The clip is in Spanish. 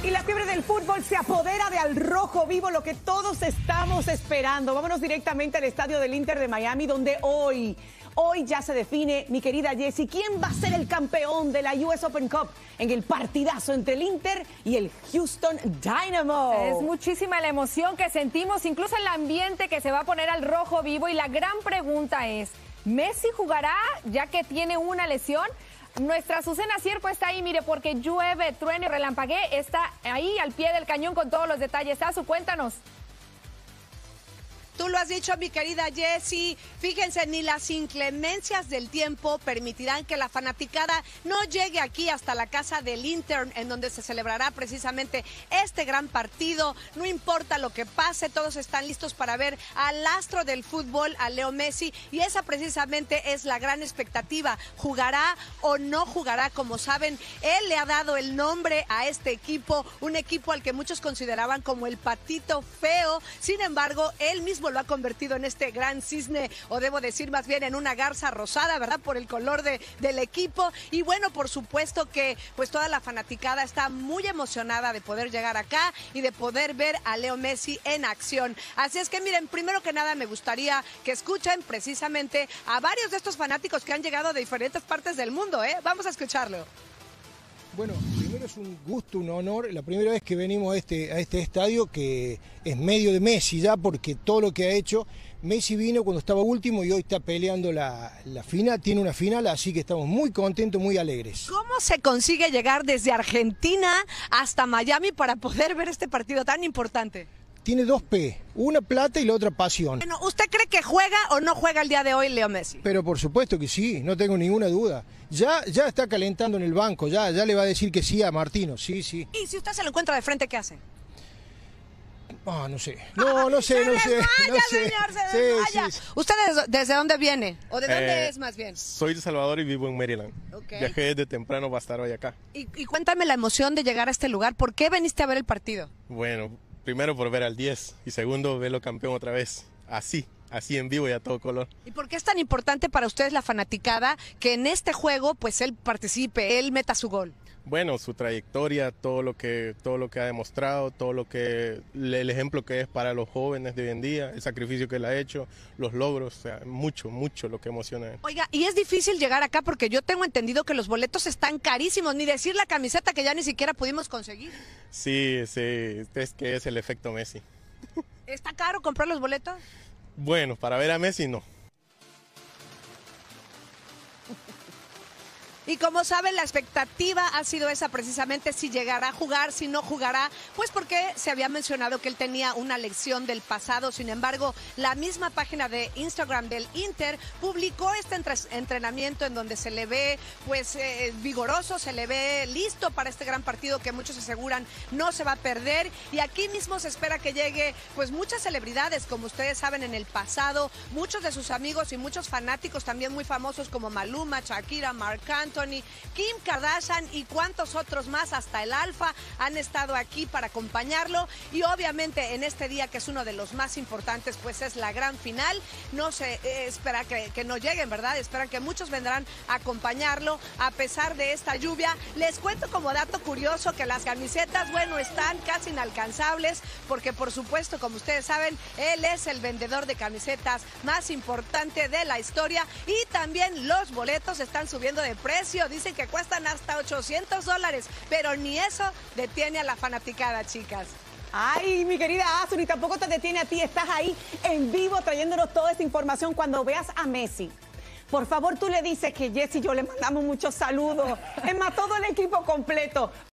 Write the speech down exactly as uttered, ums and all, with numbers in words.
Y la fiebre del fútbol se apodera de Al Rojo Vivo, lo que todos estamos esperando. Vámonos directamente al estadio del Inter de Miami, donde hoy, hoy ya se define, mi querida Jessie, quién va a ser el campeón de la U S Open Cup en el partidazo entre el Inter y el Houston Dynamo. Es muchísima la emoción que sentimos, incluso el ambiente que se va a poner al rojo vivo. Y la gran pregunta es, ¿Messi jugará ya que tiene una lesión? Nuestra Susana Cierpo está ahí, mire, porque llueve, truene y relampaguee, está ahí al pie del cañón con todos los detalles. Azu, cuéntanos. Tú lo has dicho, mi querida Jessie. Fíjense, ni las inclemencias del tiempo permitirán que la fanaticada no llegue aquí hasta la casa del Inter, en donde se celebrará precisamente este gran partido. No importa lo que pase, todos están listos para ver al astro del fútbol, a Leo Messi, y esa precisamente es la gran expectativa. ¿Jugará o no jugará? Como saben, él le ha dado el nombre a este equipo, un equipo al que muchos consideraban como el patito feo. Sin embargo, él mismo lo ha convertido en este gran cisne, o debo decir más bien en una garza rosada, ¿verdad? Por el color de, del equipo. Y bueno, por supuesto que pues toda la fanaticada está muy emocionada de poder llegar acá y de poder ver a Leo Messi en acción. Así es que miren, primero que nada me gustaría que escuchen precisamente a varios de estos fanáticos que han llegado de diferentes partes del mundo, ¿eh? Vamos a escucharlo. Bueno, primero es un gusto, un honor, la primera vez que venimos a este, a este estadio, que es medio de Messi ya, porque todo lo que ha hecho, Messi vino cuando estaba último y hoy está peleando la, la final, tiene una final, así que estamos muy contentos, muy alegres. ¿Cómo se consigue llegar desde Argentina hasta Miami para poder ver este partido tan importante? Tiene dos P, una plata y la otra pasión. Bueno, ¿usted cree que juega o no juega el día de hoy Leo Messi? Pero por supuesto que sí, no tengo ninguna duda. Ya, ya está calentando en el banco, ya, ya le va a decir que sí a Martino, sí, sí. ¿Y si usted se lo encuentra de frente, qué hace? Ah, no sé. No, no sé, no sé. No sé. Señor, se desmaya. Sí, sí. ¿Usted desde, desde dónde viene? ¿O de dónde eh, es más bien? Soy de Salvador y vivo en Maryland. Okay. Viajé desde temprano para estar hoy acá. Y, y cuéntame la emoción de llegar a este lugar. ¿Por qué veniste a ver el partido? Bueno, primero por ver al diez y segundo verlo campeón otra vez. Así, así en vivo y a todo color. ¿Y por qué es tan importante para ustedes la fanaticada que en este juego pues él participe, él meta su gol? Bueno, su trayectoria, todo lo que todo lo que ha demostrado, todo lo que el ejemplo que es para los jóvenes de hoy en día, el sacrificio que él ha hecho, los logros, o sea, mucho, mucho lo que emociona a él. Oiga, y es difícil llegar acá porque yo tengo entendido que los boletos están carísimos, ni decir la camiseta que ya ni siquiera pudimos conseguir. Sí, sí, es que es el efecto Messi. ¿Está caro comprar los boletos? Bueno, para ver a Messi no. Y como saben, la expectativa ha sido esa precisamente, si llegará a jugar, si no jugará, pues porque se había mencionado que él tenía una lesión del pasado. Sin embargo, la misma página de Instagram del Inter publicó este entre entrenamiento en donde se le ve pues eh, vigoroso, se le ve listo para este gran partido que muchos aseguran no se va a perder. Y aquí mismo se espera que llegue pues muchas celebridades, como ustedes saben, en el pasado, muchos de sus amigos y muchos fanáticos también muy famosos como Maluma, Shakira, Marc Anthony, Kim Kardashian y cuantos otros más, hasta el Alfa, han estado aquí para acompañarlo. Y obviamente en este día, que es uno de los más importantes, pues es la gran final. No se eh, espera que, que no lleguen, ¿verdad? Esperan que muchos vendrán a acompañarlo a pesar de esta lluvia. Les cuento como dato curioso que las camisetas, bueno, están casi inalcanzables porque, por supuesto, como ustedes saben, él es el vendedor de camisetas más importante de la historia. Y también los boletos están subiendo de precio. Dicen que cuestan hasta ochocientos dólares, pero ni eso detiene a la fanaticada, chicas. Ay, mi querida Azu, ni tampoco te detiene a ti. Estás ahí en vivo trayéndonos toda esta información. Cuando veas a Messi, por favor, tú le dices que Jessie y yo le mandamos muchos saludos. Es más, todo el equipo completo.